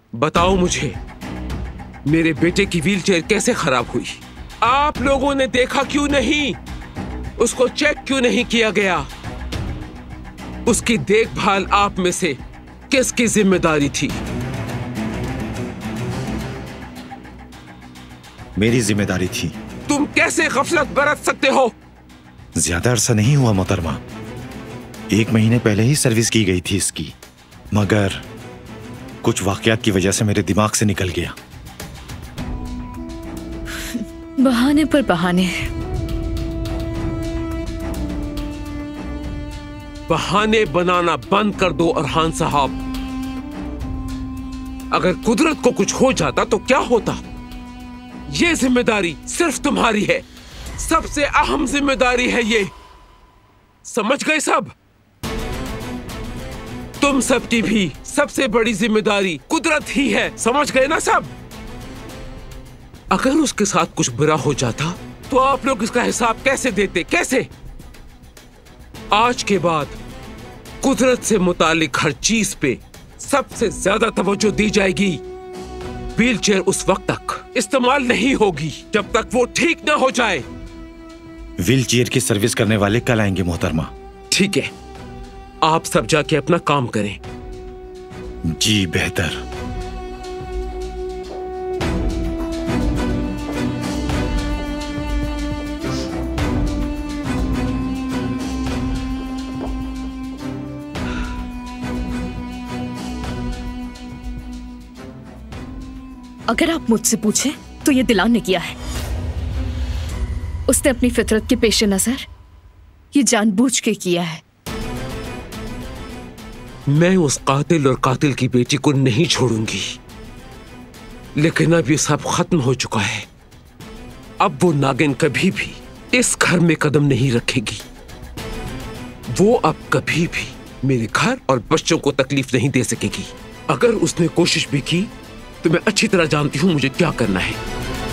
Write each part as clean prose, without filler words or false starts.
बताओ मुझे, मेरे बेटे की व्हीलचेयर कैसे खराब हुई? आप लोगों ने देखा क्यों नहीं? उसको चेक क्यों नहीं किया गया? उसकी देखभाल आप में से किसकी जिम्मेदारी थी? मेरी जिम्मेदारी थी। तुम कैसे गफलत बरत सकते हो? ज्यादा अरसा नहीं हुआ मोहतरमा, 1 महीने पहले ही सर्विस की गई थी इसकी, मगर कुछ वाकयात की वजह से मेरे दिमाग से निकल गया। बहाने पर बहाने। बहाने बनाना बंद कर दो अरहान साहब। अगर कुदरत को कुछ हो जाता तो क्या होता? ये जिम्मेदारी सिर्फ तुम्हारी है, सबसे अहम जिम्मेदारी है ये। समझ गए सब? तुम सबकी भी सबसे बड़ी जिम्मेदारी कुदरत ही है। समझ गए ना सब? अगर उसके साथ कुछ बुरा हो जाता तो आप लोग इसका हिसाब कैसे देते? कैसे? आज के बाद कुदरत से मुतालिक हर चीज पे सबसे ज्यादा तवज्जो दी जाएगी। व्हीलचेयर उस वक्त तक इस्तेमाल नहीं होगी जब तक वो ठीक ना हो जाए। व्हीलचेयर की सर्विस करने वाले कल आएंगे मोहतरमा। ठीक है, आप सब जाके अपना काम करें। जी बेहतर। अगर आप मुझसे पूछें तो ये दिलान ने किया है। उसने अपनी फितरत के पेश नजर ये जानबूझ के किया है। मैं उस कातिल और कातिल की बेटी को नहीं छोड़ूंगी, लेकिन अब ये सब खत्म हो चुका है। अब वो नागिन कभी भी इस घर में कदम नहीं रखेगी। वो अब कभी भी मेरे घर और बच्चों को तकलीफ नहीं दे सकेगी। अगर उसने कोशिश भी की तो मैं अच्छी तरह जानती हूं मुझे क्या करना है।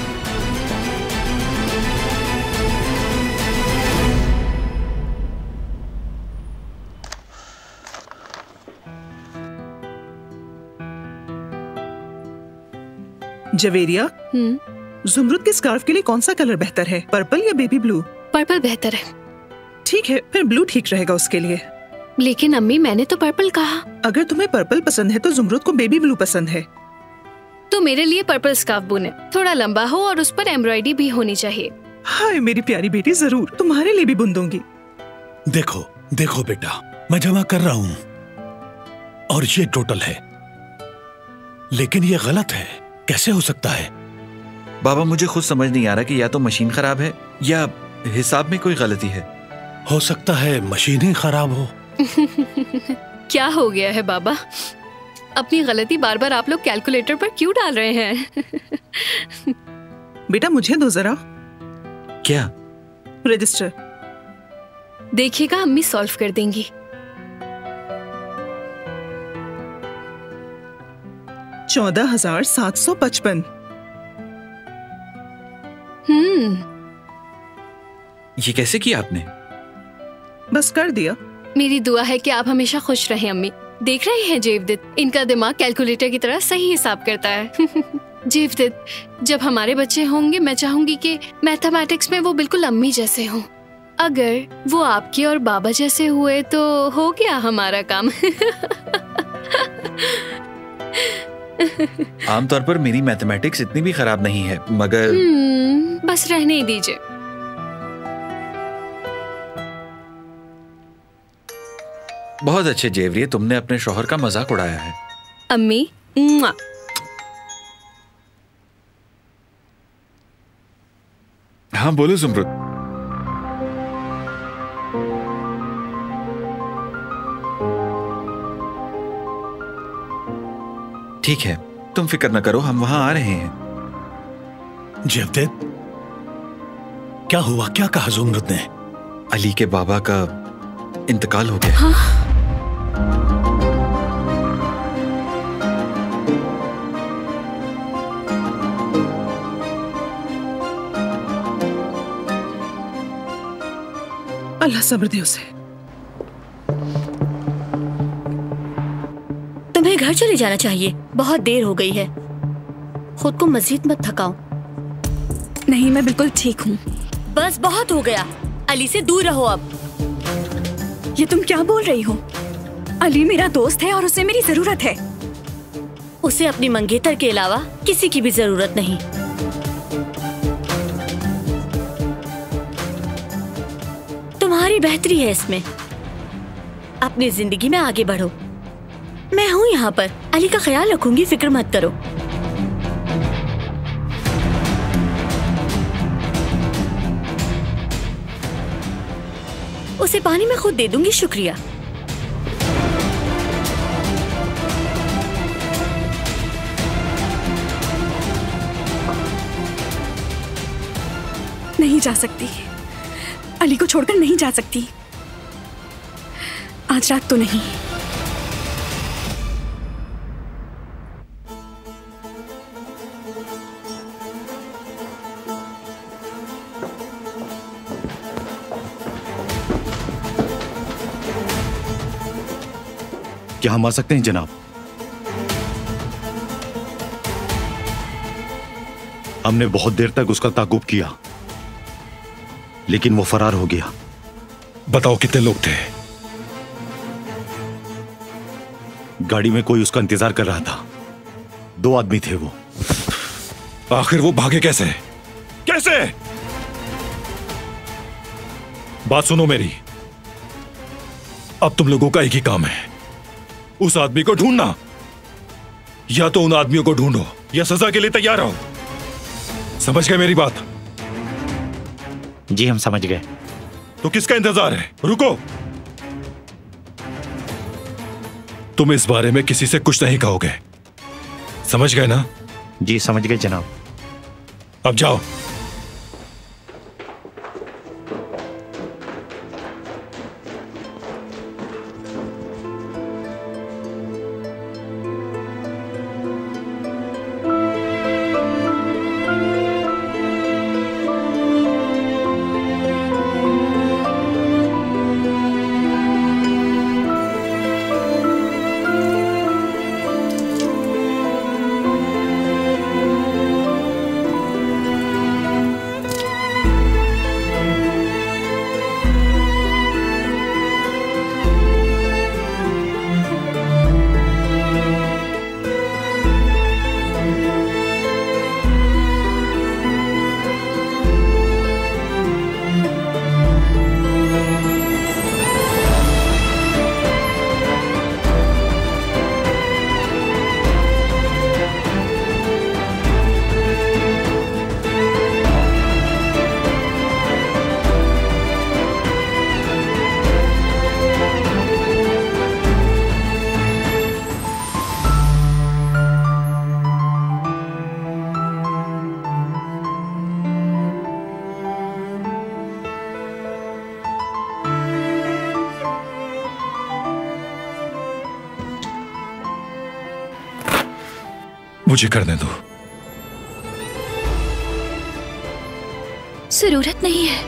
जवेरिया, जुमरुद के स्कार्फ के लिए कौन सा कलर बेहतर है, पर्पल या बेबी ब्लू? पर्पल बेहतर है। ठीक है, फिर ब्लू ठीक रहेगा उसके लिए। लेकिन अम्मी, मैंने तो पर्पल कहा। अगर तुम्हें पर्पल पसंद है तो जुमरुद को बेबी ब्लू पसंद है। तो मेरे लिए पर्पल स्कार्फ बुने, थोड़ा लंबा हो और उस पर एम्ब्रॉयडरी भी होनी चाहिए। हाय मेरी प्यारी बेटी, जरूर तुम्हारे लिए भी बुन दूंगी। देखो देखो बेटा, मैं जमा कर रहा हूँ और ये टोटल है, लेकिन ये गलत है। कैसे हो सकता है? बाबा, मुझे खुद समझ नहीं आ रहा कि या तो मशीन खराब है या हिसाब में कोई गलती है। हो सकता है मशीन ही खराब हो। क्या हो गया है बाबा? अपनी गलती बार बार आप लोग कैलकुलेटर पर क्यों डाल रहे हैं? बेटा मुझे दो जरा। क्या? रजिस्टर। देखिएगा, अम्मी सॉल्व कर देंगी। $14,755। ये कैसे किया आपने? बस कर दिया। मेरी दुआ है कि आप हमेशा खुश रहें अम्मी। देख रहे हैं जेवदत, इनका दिमाग कैलकुलेटर की तरह सही हिसाब करता है। जेवदत, जब हमारे बच्चे होंगे मैं चाहूंगी कि मैथमेटिक्स में वो बिल्कुल अम्मी जैसे हों। अगर वो आपके और बाबा जैसे हुए तो हो गया हमारा काम। आमतौर पर मेरी मैथमेटिक्स इतनी भी खराब नहीं है, मगर बस रहने ही दीजिए। बहुत अच्छे जेवरिये, तुमने अपने शौहर का मजाक उड़ाया है। अम्मी, हाँ बोलो जुमरुद। ठीक है, तुम फिक्र न करो, हम वहां आ रहे हैं। जेवदेत, क्या हुआ? क्या कहा जुमरुद ने? अली के बाबा का इंतकाल हो गया। हाँ? अल्लाह सब्र दे उसे। तुम्हें घर चले जाना चाहिए, बहुत देर हो गई है। खुद को मजीद मत थकाओ। नहीं, मैं बिल्कुल ठीक हूँ। बस बहुत हो गया, अली से दूर रहो अब। ये तुम क्या बोल रही हो? अली मेरा दोस्त है और उसे मेरी जरूरत है। उसे अपनी मंगेतर के अलावा किसी की भी जरूरत नहीं। तुम्हारी बेहतरी है इसमें। अपनी जिंदगी में आगे बढ़ो। मैं हूँ यहाँ पर, अली का ख्याल रखूंगी, फिक्र मत करो। उसे पानी में खुद दे दूंगी। शुक्रिया। नहीं जा सकती, अली को छोड़कर नहीं जा सकती। आज रात तो नहीं। क्या हम आ सकते हैं जनाब? हमने बहुत देर तक उसका ताकुब किया, लेकिन वो फरार हो गया। बताओ कितने लोग थे? गाड़ी में कोई उसका इंतजार कर रहा था। 2 आदमी थे वो। आखिर वो भागे कैसे? कैसे? बात सुनो मेरी। अब तुम लोगों का एक ही काम है, उस आदमी को ढूंढना। या तो उन आदमियों को ढूंढो या सजा के लिए तैयार रहो। समझ गए मेरी बात? जी हम समझ गए। तो किसका इंतजार है? रुको। तुम इस बारे में किसी से कुछ नहीं कहोगे, समझ गए ना? जी समझ गए जनाब। अब जाओ। मुझे करने दो। जरूरत नहीं है।